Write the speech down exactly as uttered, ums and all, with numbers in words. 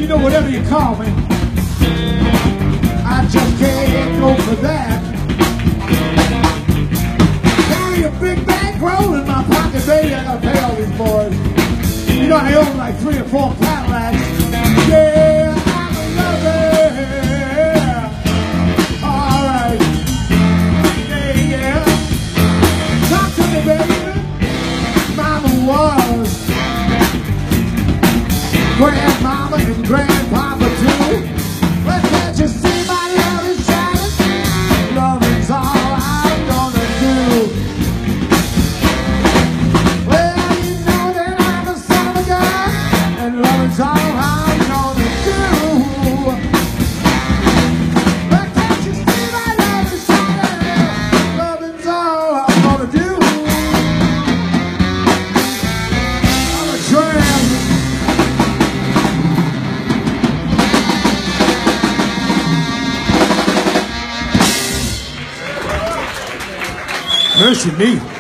you know, whatever you call me, I just can't go for that. Carry a big bankroll in my pocket, baby, I gotta pay all these boys. You know, I own like three or four Cadillacs. Yeah, I'm a lover. All right. Yeah, yeah. Talk to me, baby. Mama was grandmama and grandpapa too. But can't you see my love is shining? Loving's all I'm gonna do. Well, you know that I'm a son of a gun, and loving's all I'm gonna do. But can't you see my love is shining? Loving's all I'm gonna do. I'm a tramp. Mercy me.